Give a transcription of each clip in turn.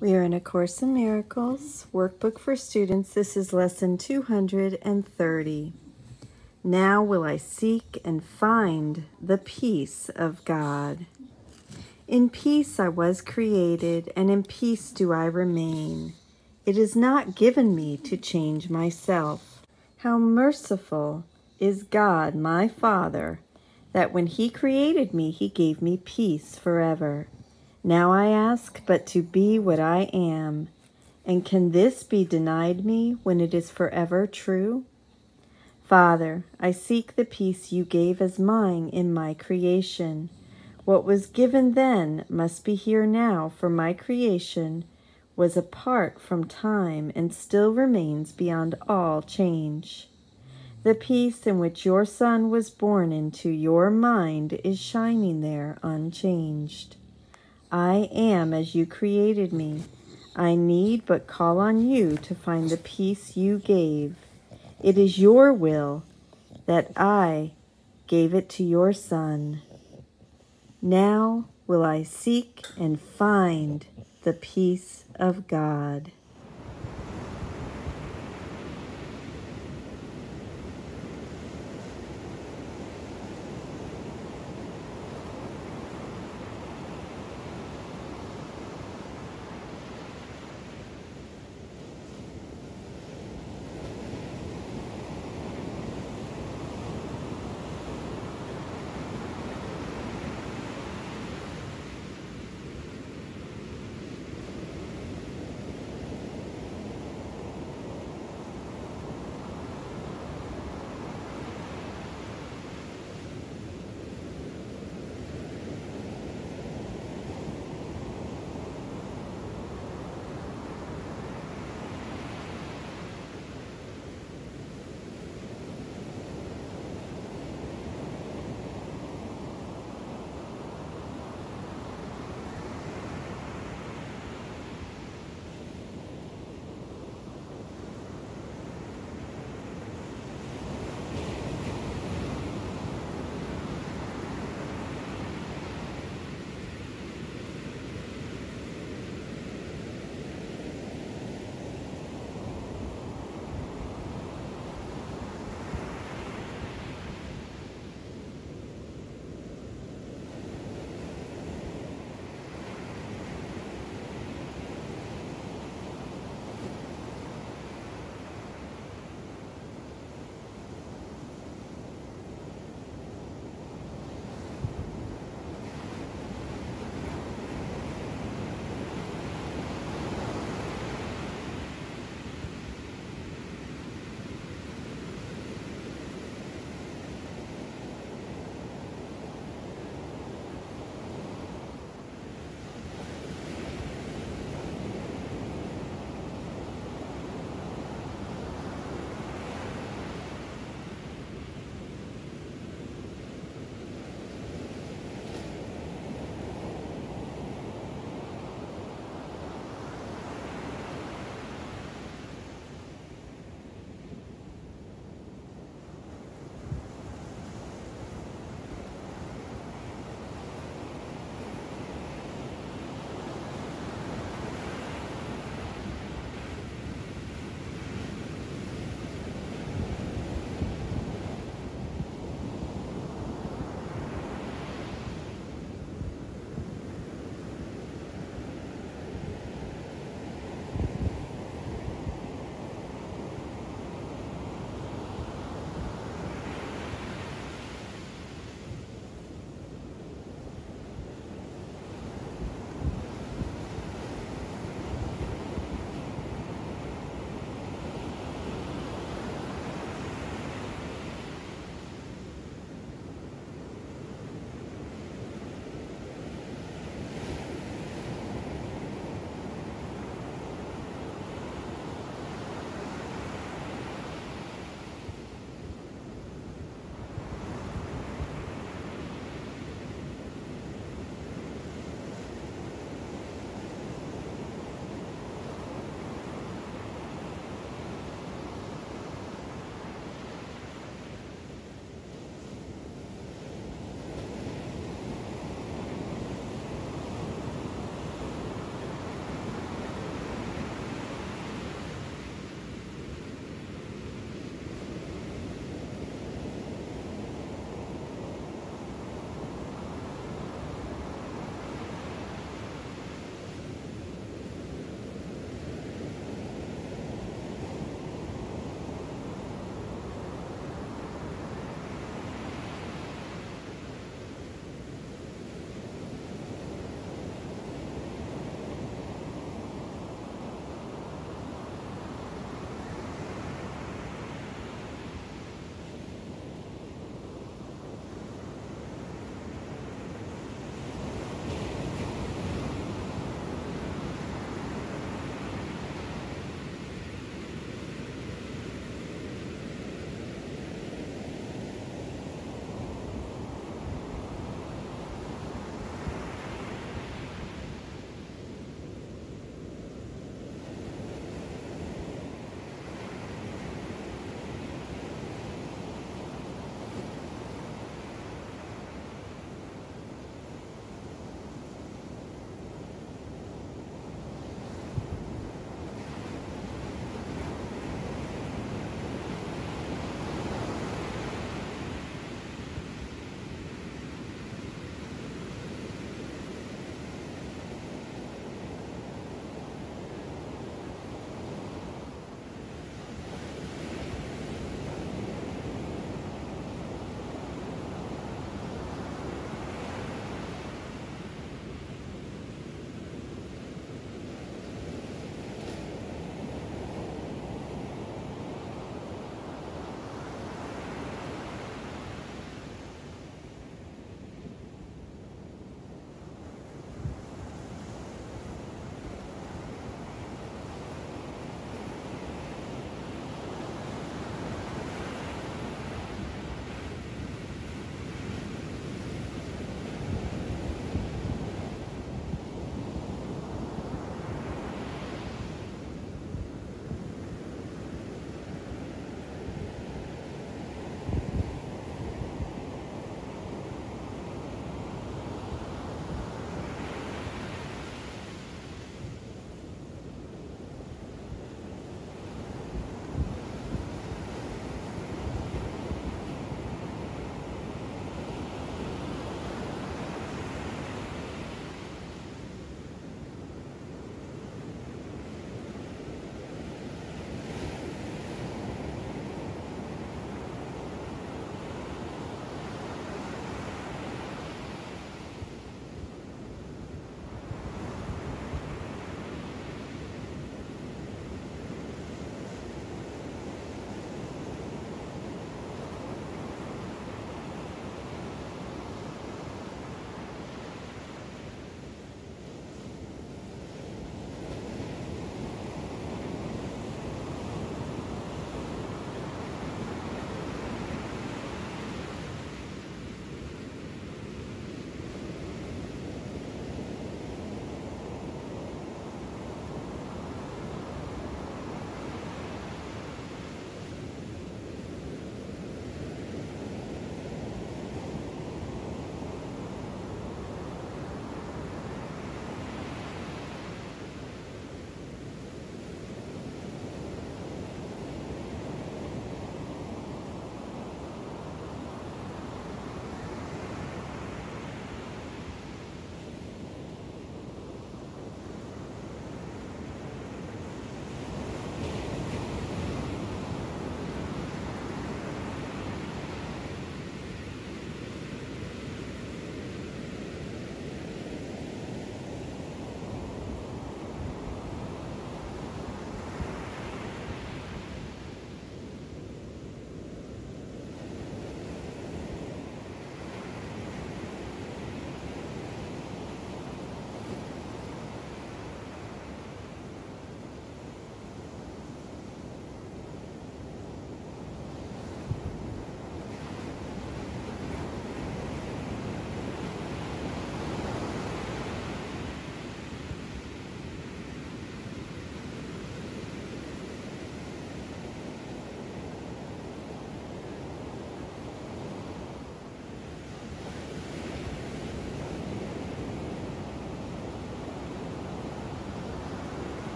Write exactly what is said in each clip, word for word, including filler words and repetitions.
We are in A Course in Miracles, Workbook for Students. This is Lesson two hundred thirty. Now will I seek and find the peace of God. In peace I was created, and in peace do I remain. It is not given me to change myself. How merciful is God, my Father, that when He created me, He gave me peace forever. Now I ask but to be what I am, and can this be denied me when it is forever true? Father, I seek the peace you gave as mine in my creation. What was given then must be here now, for my creation was apart from time and still remains beyond all change. The peace in which your Son was born into your mind is shining there unchanged. I am as you created me. I need but call on you to find the peace you gave. It is your will that I gave it to your Son. Now will I seek and find the peace of God.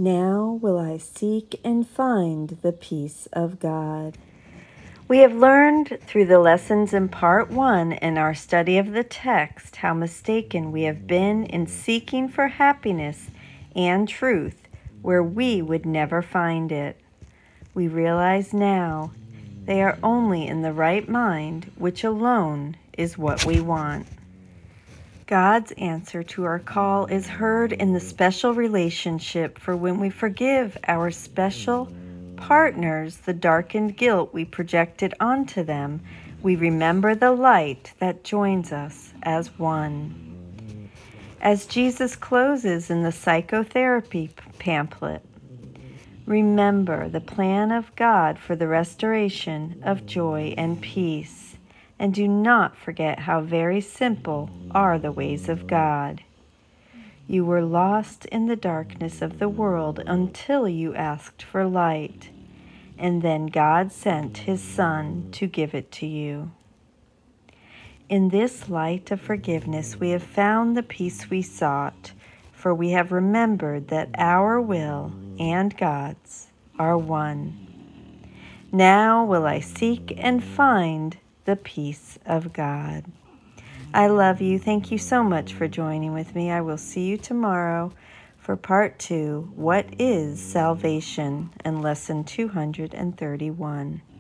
Now will I seek and find the peace of God. We have learned through the lessons in part one in our study of the text how mistaken we have been in seeking for happiness and truth where we would never find it. We realize now they are only in the right mind, which alone is what we want. God's answer to our call is heard in the special relationship for when we forgive our special partners the darkened guilt we projected onto them, we remember the light that joins us as one. As Jesus closes in the psychotherapy pamphlet, remember the plan of God for the restoration of joy and peace. And do not forget how very simple are the ways of God. You were lost in the darkness of the world until you asked for light, and then God sent His Son to give it to you. In this light of forgiveness we have found the peace we sought, for we have remembered that our will and God's are one. Now will I seek and find the peace of God. I love you. Thank you so much for joining with me. I will see you tomorrow for part two, What is Salvation? And lesson two hundred thirty-one.